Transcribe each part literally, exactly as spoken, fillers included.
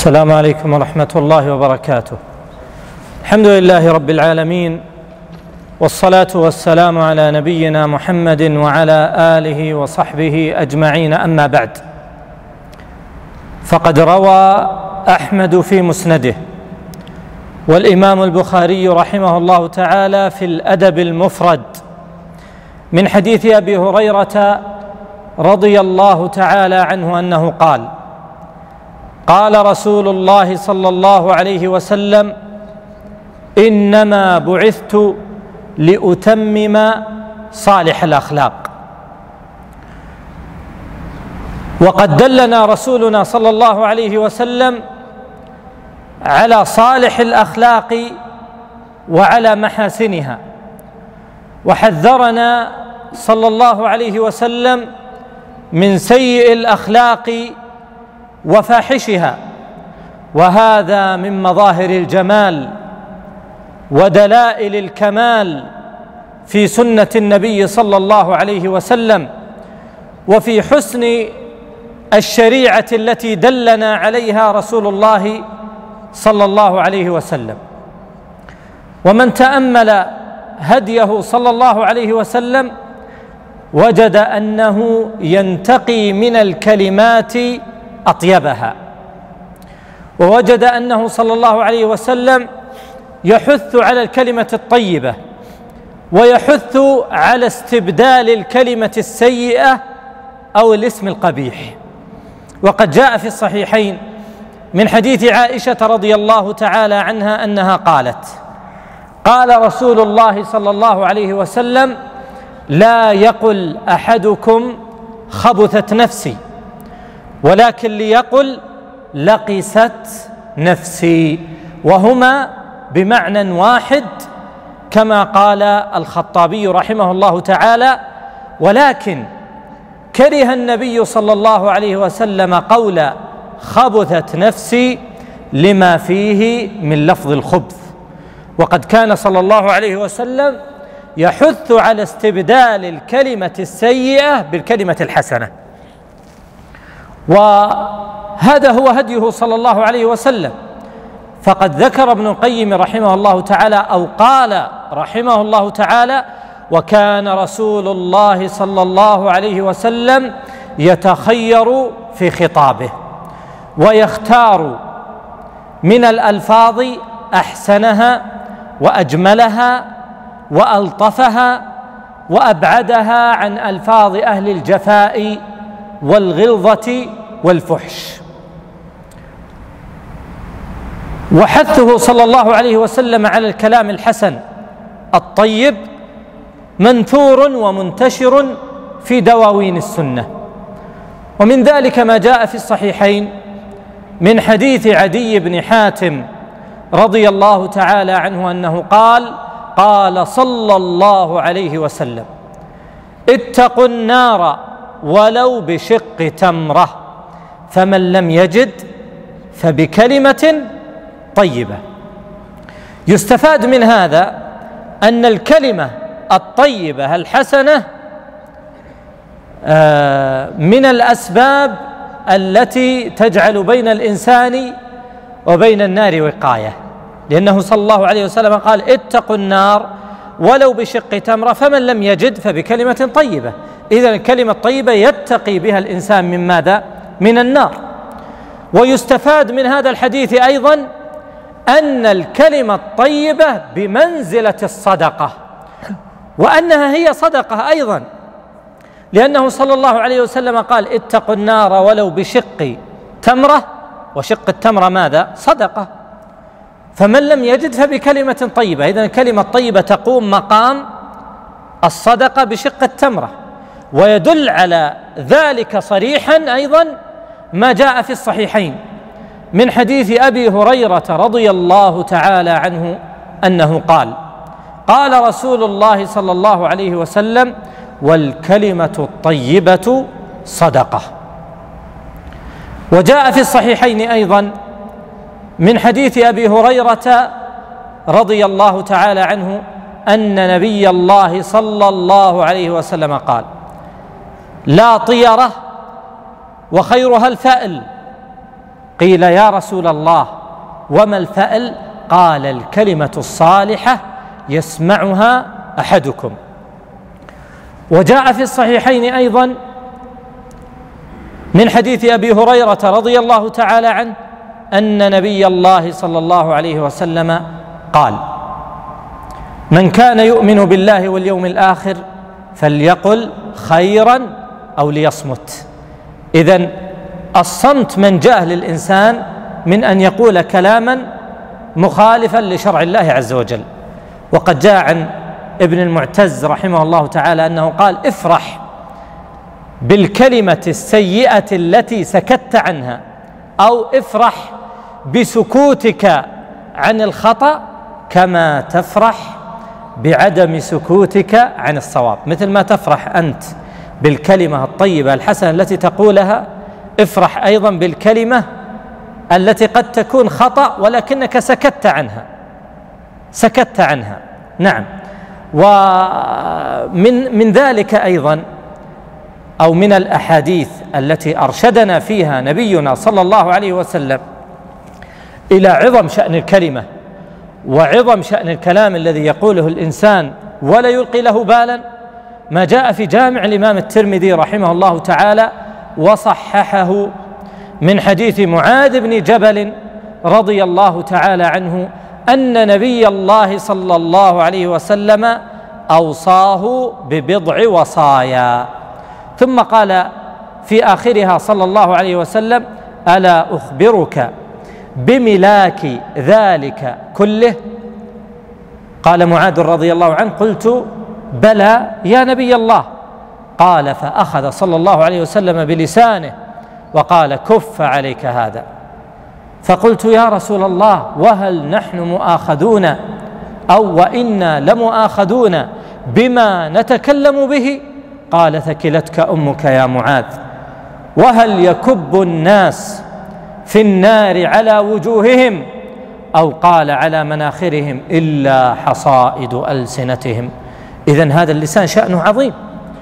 السلام عليكم ورحمة الله وبركاته. الحمد لله رب العالمين، والصلاة والسلام على نبينا محمد وعلى آله وصحبه أجمعين، أما بعد. فقد روى أحمد في مسنده، والإمام البخاري رحمه الله تعالى في الأدب المفرد من حديث أبي هريرة رضي الله تعالى عنه أنه قال: قال رسول الله صلى الله عليه وسلم: إنما بعثت لأتمم صالح الأخلاق. وقد دلنا رسولنا صلى الله عليه وسلم على صالح الأخلاق وعلى محاسنها، وحذرنا صلى الله عليه وسلم من سيء الأخلاق وفاحشها، وهذا من مظاهر الجمال ودلائل الكمال في سنة النبي صلى الله عليه وسلم، وفي حسن الشريعة التي دلنا عليها رسول الله صلى الله عليه وسلم. ومن تأمل هديه صلى الله عليه وسلم وجد أنه ينتقي من الكلمات أطيبها، ووجد أنه صلى الله عليه وسلم يحث على الكلمة الطيبة، ويحث على استبدال الكلمة السيئة أو الاسم القبيح. وقد جاء في الصحيحين من حديث عائشة رضي الله تعالى عنها أنها قالت: قال رسول الله صلى الله عليه وسلم: لا يقل أحدكم خبثت نفسي، ولكن ليقل لقست نفسي، وهما بمعنى واحد كما قال الخطابي رحمه الله تعالى. ولكن كره النبي صلى الله عليه وسلم قول خبثت نفسي لما فيه من لفظ الخبث، وقد كان صلى الله عليه وسلم يحث على استبدال الكلمة السيئة بالكلمة الحسنة، وهذا هو هديه صلى الله عليه وسلم. فقد ذكر ابن القيم رحمه الله تعالى، أو قال رحمه الله تعالى: وكان رسول الله صلى الله عليه وسلم يتخير في خطابه، ويختار من الألفاظ أحسنها وأجملها وألطفها وأبعدها عن ألفاظ أهل الجفاء والغلظة والفحش. وحثه صلى الله عليه وسلم على الكلام الحسن الطيب منثور ومنتشر في دواوين السنة، ومن ذلك ما جاء في الصحيحين من حديث عدي بن حاتم رضي الله تعالى عنه أنه قال: قال صلى الله عليه وسلم: اتقوا النار ولو بشق تمرة، فمن لم يجد فبكلمة طيبة. يستفاد من هذا أن الكلمة الطيبة الحسنة من الأسباب التي تجعل بين الإنسان وبين النار وقاية، لأنه صلى الله عليه وسلم قال: اتقوا النار ولو بشق تمرة، فمن لم يجد فبكلمة طيبة. إذن الكلمة الطيبة يتقي بها الإنسان من ماذا؟ من النار. ويستفاد من هذا الحديث أيضا أن الكلمة الطيبة بمنزلة الصدقة، وأنها هي صدقة أيضا، لأنه صلى الله عليه وسلم قال: اتقوا النار ولو بشق تمرة، وشق التمرة ماذا؟ صدقة. فمن لم يجد فبكلمة طيبة. إذن الكلمة الطيبة تقوم مقام الصدقة بشق التمرة. ويدل على ذلك صريحا أيضا ما جاء في الصحيحين من حديث أبي هريرة رضي الله تعالى عنه أنه قال: قال رسول الله صلى الله عليه وسلم: والكلمة الطيبة صدقة. وجاء في الصحيحين أيضا من حديث أبي هريرة رضي الله تعالى عنه أن نبي الله صلى الله عليه وسلم قال: لا طيرة وخيرها الفأل، قيل يا رسول الله وما الفأل؟ قال الكلمة الصالحة يسمعها أحدكم. وجاء في الصحيحين أيضا من حديث أبي هريرة رضي الله تعالى عنه أن نبي الله صلى الله عليه وسلم قال: من كان يؤمن بالله واليوم الآخر فليقل خيرا أو ليصمت. إذن الصمت منجاه للإنسان من أن يقول كلاما مخالفا لشرع الله عز وجل. وقد جاء عن ابن المعتز رحمه الله تعالى أنه قال: افرح بالكلمة السيئة التي سكت عنها، أو افرح بسكوتك عن الخطأ كما تفرح بعدم سكوتك عن الصواب. مثل ما تفرح أنت بالكلمة الطيبة الحسنة التي تقولها، افرح أيضا بالكلمة التي قد تكون خطأ ولكنك سكت عنها سكت عنها نعم. ومن من ذلك أيضا، أو من الأحاديث التي أرشدنا فيها نبينا صلى الله عليه وسلم إلى عظم شأن الكلمة وعظم شأن الكلام الذي يقوله الإنسان ولا يلقي له بالا، ما جاء في جامع الإمام الترمذي رحمه الله تعالى وصححه من حديث معاذ بن جبل رضي الله تعالى عنه أن نبي الله صلى الله عليه وسلم أوصاه ببضع وصايا، ثم قال في آخرها صلى الله عليه وسلم: ألا أخبرك بملاك ذلك كله؟ قال معاذ رضي الله عنه: قلت بلى يا نبي الله. قال: فأخذ صلى الله عليه وسلم بلسانه وقال: كف عليك هذا. فقلت: يا رسول الله، وهل نحن مؤاخذون أو وإنا لمؤاخذون بما نتكلم به؟ قال: ثكلتك أمك يا معاذ. وهل يكب الناس في النار على وجوههم أو قال على مناخرهم إلا حصائد ألسنتهم؟ إذن هذا اللسان شأنه عظيم،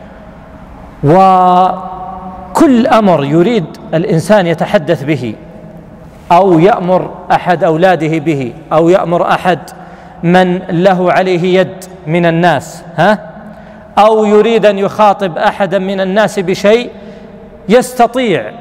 وكل أمر يريد الإنسان يتحدث به أو يأمر أحد أولاده به أو يأمر أحد من له عليه يد من الناس ها أو يريد أن يخاطب أحدا من الناس بشيء، يستطيع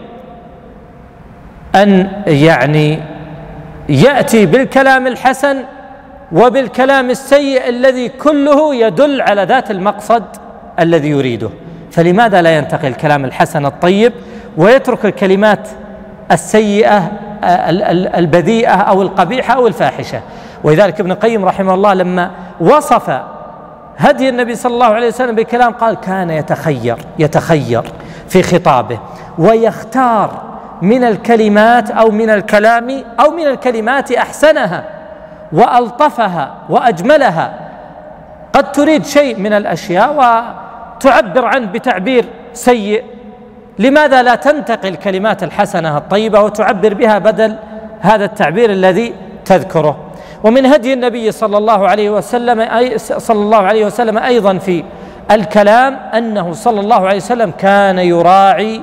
أن يعني يأتي بالكلام الحسن وبالكلام السيء الذي كله يدل على ذات المقصد الذي يريده. فلماذا لا ينتقي الكلام الحسن الطيب ويترك الكلمات السيئة البذيئة أو القبيحة أو الفاحشة؟ ولذلك ابن القيم رحمه الله لما وصف هدي النبي صلى الله عليه وسلم بالكلام قال: كان يتخير يتخير في خطابه ويختار من الكلمات أو من الكلام أو من الكلمات أحسنها وألطفها وأجملها. قد تريد شيء من الأشياء وتعبر عنه بتعبير سيء، لماذا لا تنتقي الكلمات الحسنة الطيبة وتعبر بها بدل هذا التعبير الذي تذكره؟ ومن هدي النبي صلى الله عليه وسلم أي صلى الله عليه وسلم أيضا في الكلام أنه صلى الله عليه وسلم كان يراعي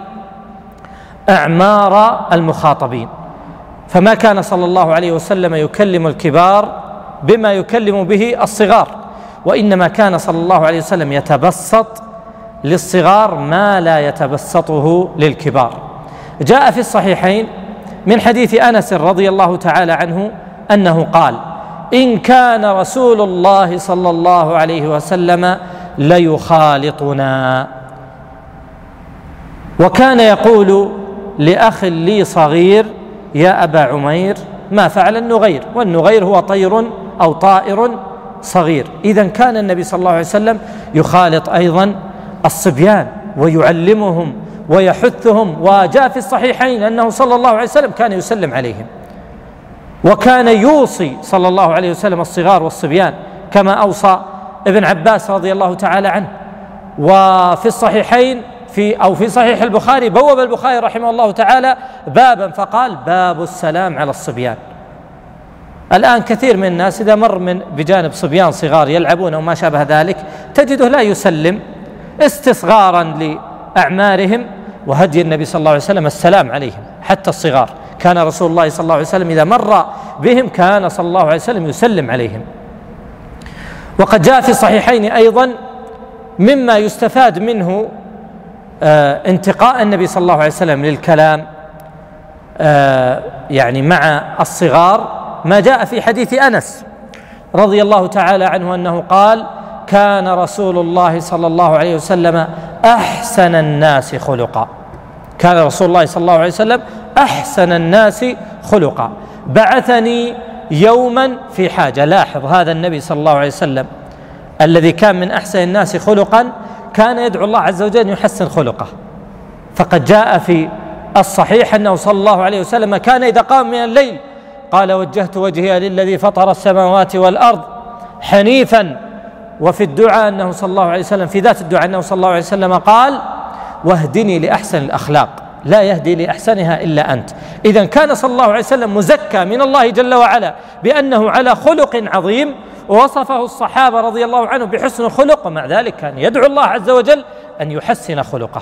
أعمار المخاطبين، فما كان صلى الله عليه وسلم يكلم الكبار بما يكلم به الصغار، وإنما كان صلى الله عليه وسلم يتبسط للصغار ما لا يتبسطه للكبار. جاء في الصحيحين من حديث أنس رضي الله تعالى عنه أنه قال: إن كان رسول الله صلى الله عليه وسلم ليخالطنا، وكان يقول لأخ لي صغير: يا أبا عمير ما فعل النغير، والنغير هو طير أو طائر صغير. إذن كان النبي صلى الله عليه وسلم يخالط أيضا الصبيان ويعلمهم ويحثهم، وجاء في الصحيحين أنه صلى الله عليه وسلم كان يسلم عليهم، وكان يوصي صلى الله عليه وسلم الصغار والصبيان كما أوصى ابن عباس رضي الله تعالى عنه. وفي الصحيحين في أو في صحيح البخاري بوب البخاري رحمه الله تعالى بابا فقال: باب السلام على الصبيان. الآن كثير من الناس إذا مر من بجانب صبيان صغار يلعبون وما شابه ذلك تجده لا يسلم استصغارا لأعمارهم، وهدي النبي صلى الله عليه وسلم السلام عليهم حتى الصغار، كان رسول الله صلى الله عليه وسلم إذا مر بهم كان صلى الله عليه وسلم يسلم عليهم. وقد جاء في الصحيحين أيضا مما يستفاد منه آه انتقاء النبي صلى الله عليه وسلم للكلام آه يعني مع الصغار ما جاء في حديث أنس رضي الله تعالى عنه أنه قال: كان رسول الله صلى الله عليه وسلم أحسن الناس خلقا. كان رسول الله صلى الله عليه وسلم أحسن الناس خلقا، بعثني يوما في حاجة. لاحظ هذا النبي صلى الله عليه وسلم الذي كان من أحسن الناس خلقا كان يدعو الله عز وجل أن يحسن خلقه. فقد جاء في الصحيح أنه صلى الله عليه وسلم كان إذا قام من الليل قال: وجهت وجهي للذي فطر السماوات والأرض حنيفا. وفي الدعاء أنه صلى الله عليه وسلم في ذات الدعاء أنه صلى الله عليه وسلم قال: واهدني لأحسن الأخلاق لا يهدي لأحسنها إلا أنت. إذن كان صلى الله عليه وسلم مزكى من الله جل وعلا بأنه على خلق عظيم، ووصفه الصحابة رضي الله عنهم بحسن الخلق، ومع ذلك كان يدعو الله عز وجل أن يحسن خلقه.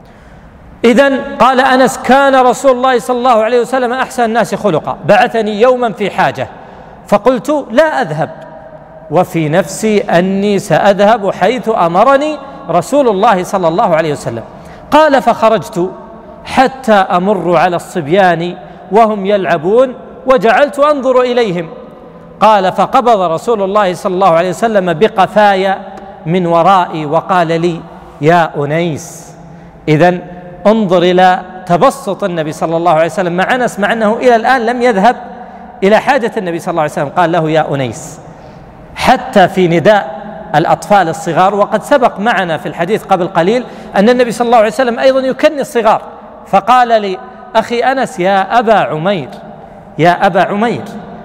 إذن قال أنس: كان رسول الله صلى الله عليه وسلم أحسن الناس خلقا، بعثني يوما في حاجة فقلت لا أذهب، وفي نفسي أني سأذهب حيث أمرني رسول الله صلى الله عليه وسلم. قال: فخرجت حتى أمر على الصبيان وهم يلعبون وجعلت أنظر إليهم. قال: فقبض رسول الله صلى الله عليه وسلم بقفاي من ورائي وقال لي: يا أنيس. إذن انظر إلى تبسط النبي صلى الله عليه وسلم مع أنس، مع أنه إلى الآن لم يذهب إلى حاجة النبي صلى الله عليه وسلم، قال له: يا أنيس، حتى في نداء الأطفال الصغار. وقد سبق معنا في الحديث قبل قليل أن النبي صلى الله عليه وسلم أيضا يكني الصغار، فقال لي أخي أنس: يا أبا عمير، يا أبا عمير.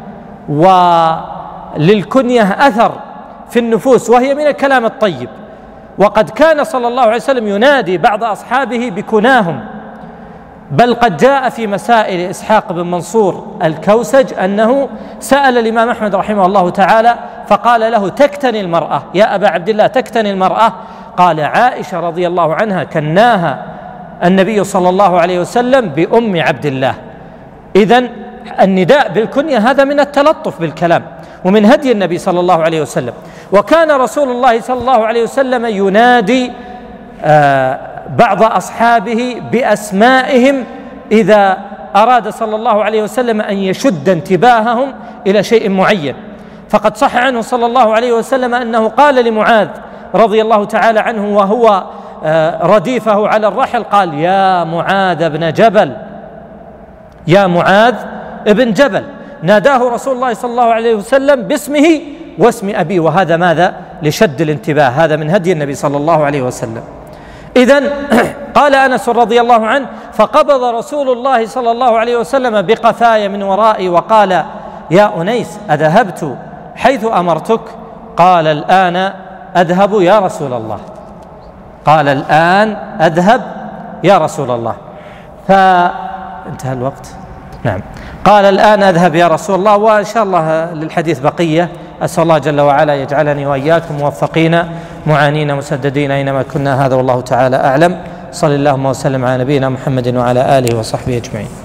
وللكنية أثر في النفوس وهي من الكلام الطيب، وقد كان صلى الله عليه وسلم ينادي بعض أصحابه بكناهم، بل قد جاء في مسائل إسحاق بن منصور الكوسج أنه سأل الإمام أحمد رحمه الله تعالى فقال له: تكتني المرأة يا أبا عبد الله، تكتني المرأة؟ قال: عائشة رضي الله عنها كناها النبي صلى الله عليه وسلم بأم عبد الله. إذن النداء بالكنية هذا من التلطف بالكلام ومن هدي النبي صلى الله عليه وسلم. وكان رسول الله صلى الله عليه وسلم ينادي آه بعض أصحابه بأسمائهم إذا أراد صلى الله عليه وسلم أن يشد انتباههم إلى شيء معين. فقد صح عنه صلى الله عليه وسلم أنه قال لمعاذ رضي الله تعالى عنه وهو رديفه على الرحل، قال: يا معاذ بن جبل، يا معاذ ابن جبل. ناداه رسول الله صلى الله عليه وسلم باسمه واسم أبيه، وهذا ماذا؟ لشد الانتباه، هذا من هدي النبي صلى الله عليه وسلم. إذن قال أنس رضي الله عنه: فقبض رسول الله صلى الله عليه وسلم بقفاي من ورائي وقال: يا أنيس، أذهبت حيث أمرتك؟ قال: الآن أذهب يا رسول الله. قال: الآن أذهب يا رسول الله. فانتهى الوقت. نعم. قال: الآن أذهب يا رسول الله. وإن شاء الله للحديث بقية. أسأل الله جل وعلا يجعلني وإياكم موفقين معانين مسددين أينما كنا. هذا والله تعالى أعلم. صلى اللهم وسلم على نبينا محمد وعلى آله وصحبه أجمعين.